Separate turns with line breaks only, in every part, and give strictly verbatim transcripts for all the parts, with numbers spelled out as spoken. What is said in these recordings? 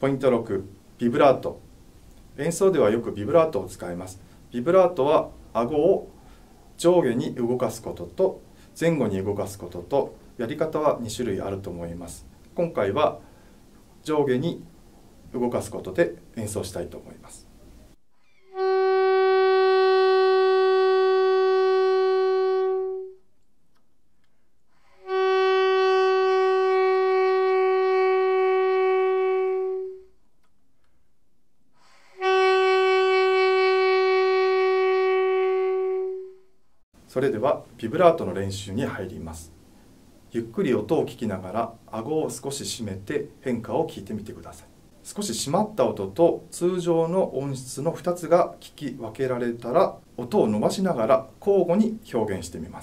ポイントろく、ビブラート。演奏ではよくビブラートを使います。ビブラートは顎を上下に動かすことと前後に動かすことと、やり方はに種類あると思います。今回は上下に動かすことで演奏したいと思います。それではビブラートの練習に入ります。ゆっくり音を聞きながら顎を少し締めて変化を聞いてみてください。少し締まった音と通常の音質のふたつが聞き分けられたら、音を伸ばしながら交互に表現してみます。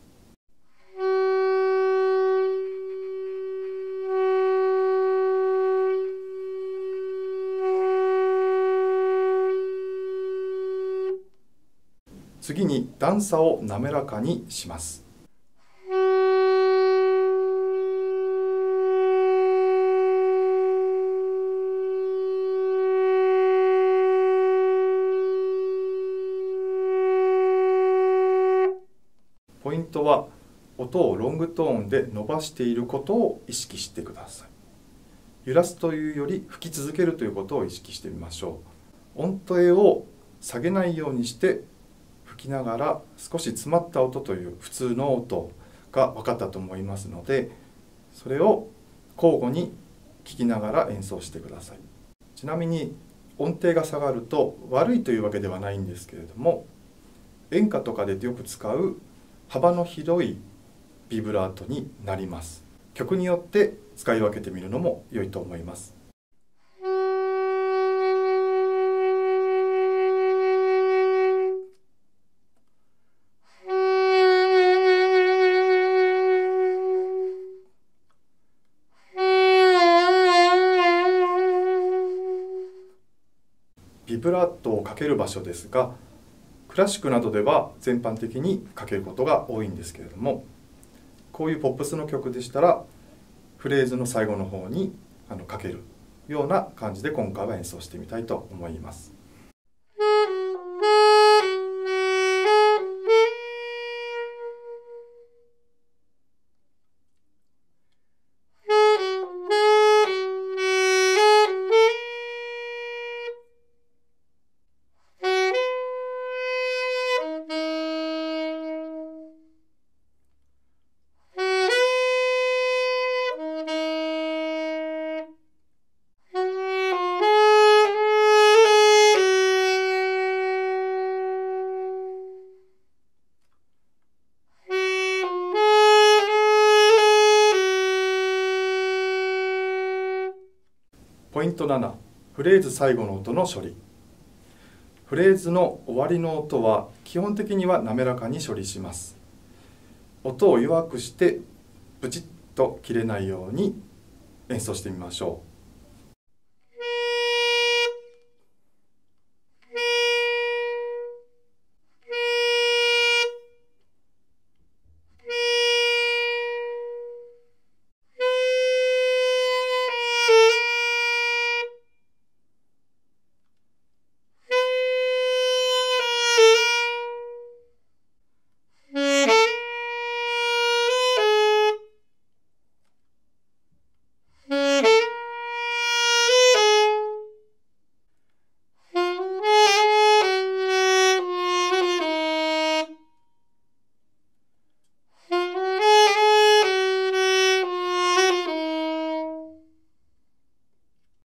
次に段差を滑らかにします。ポイントは音をロングトーンで伸ばしていることを意識してください。揺らすというより吹き続けるということを意識してみましょう。音程を下げないようにして吹きながら少し詰まった音という普通の音が分かったと思いますので、それを交互に聞きながら演奏してください。ちなみに音程が下がると悪いというわけではないんですけれども、演歌とかでよく使う幅の広いビブラートになります。曲によって使い分けてみるのも良いと思います。ビブラートをかける場所ですが、クラシックなどでは全般的にかけることが多いんですけれども、こういうポップスの曲でしたらフレーズの最後の方にあのかけるような感じで今回は演奏してみたいと思います。ポイントなな、フレーズ最後の音の処理。フレーズの終わりの音は基本的には滑らかに処理します。音を弱くしてブチッと切れないように演奏してみましょう。